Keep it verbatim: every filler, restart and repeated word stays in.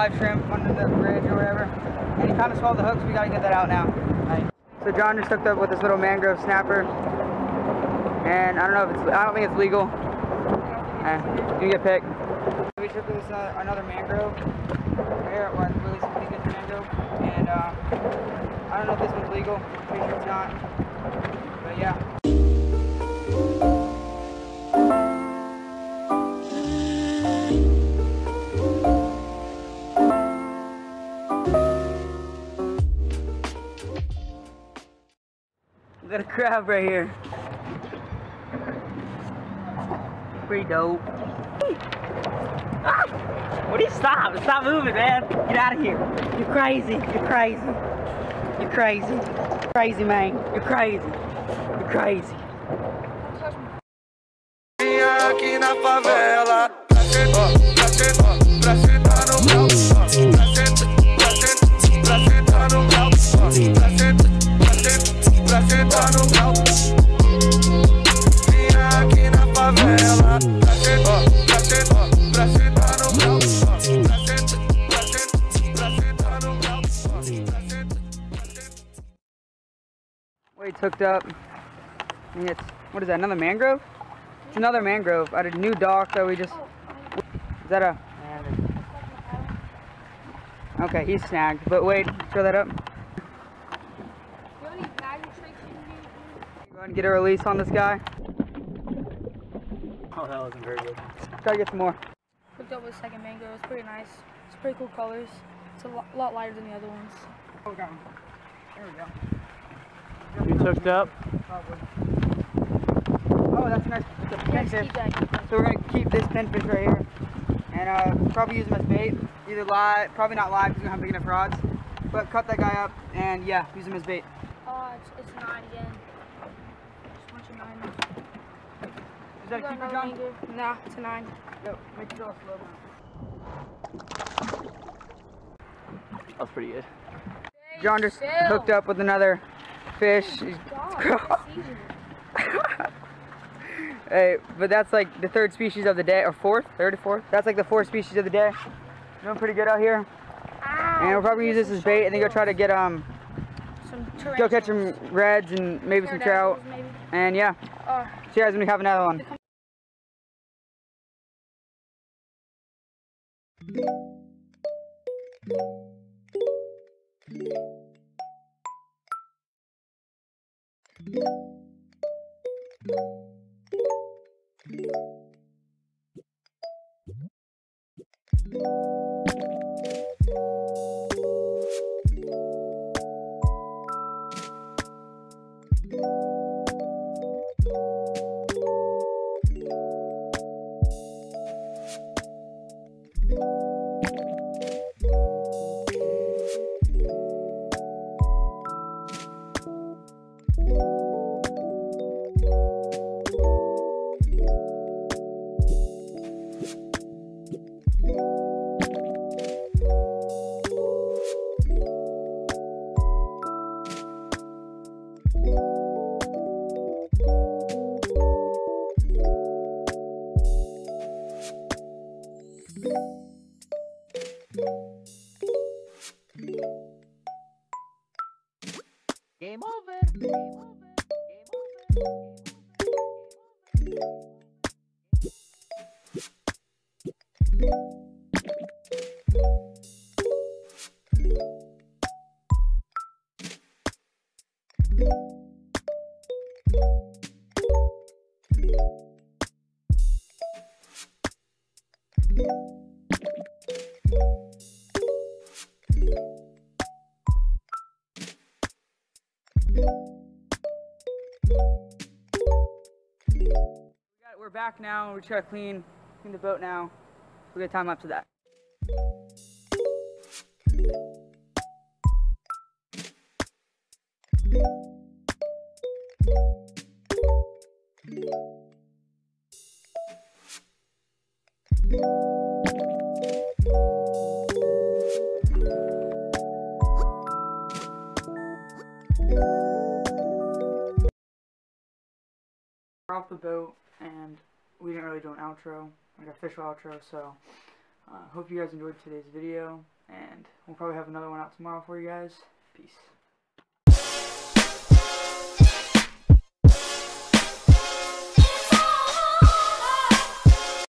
live shrimp under the bridge or whatever. And he kind of swallowed the hook, so we gotta get that out now. Right. So John just hooked up with this little mangrove snapper. And I don't know if it's, I don't think it's legal. Uh, you get picked. We took this uh, another mangrove. Here, well, really some good mangrove. And uh, I don't know if this one's legal. Pretty sure it's not. But yeah. We got a crab right here. Pretty dope. Ah! What do you stop? Stop moving, man. Get out of here. You're crazy. You're crazy. You're crazy. Crazy, man. You're crazy. You're crazy. Aqui na favela, pra sentar no grau, pra sentar no grau, pra sentar no grau. Aqui na favela, pra sentar no grau, pra sentar no grau. Wade's hooked up. And it's, what is that, another mangrove? It's another mangrove at a new dock that we just... Is that a... Okay, he's snagged. But wait, throw that up. Go ahead and get a release on this guy. Oh, that wasn't very good. Try to get some more. Hooked up with a second mangrove. It's pretty nice. It's pretty cool colors. It's a lot, lot lighter than the other ones. Oh, we got one. There we go. You hooked up? Probably. Oh, that's nice. It's a Yes, pinfish. keep that, keep that. So we're gonna keep this pinfish right here, and uh, probably use him as bait. Either live, probably not live because we don't have big enough rods, but cut that guy up and yeah, use him as bait. Oh, it's, it's nine again. Just a bunch of nines. Is that a keeper, John? Nah, it's a nine. Go, make it go slow down. That was pretty good. John just Chill. hooked up with another fish. He's- Hey, but that's like the third species of the day, or fourth, third or fourth. That's like the fourth species of the day. Doing pretty good out here. Ow, And we'll probably use this as bait and then go try to get um, some go catch some reds and maybe some trout. Maybe. And yeah, Uh, see you guys when we have another one. Game over. Game over. Game We're back now. We try to clean, clean the boat now. We got time up to that. We're off the boat and we didn't really do an outro, like an official outro, so uh, hope you guys enjoyed today's video. And we'll probably have another one out tomorrow for you guys. Peace.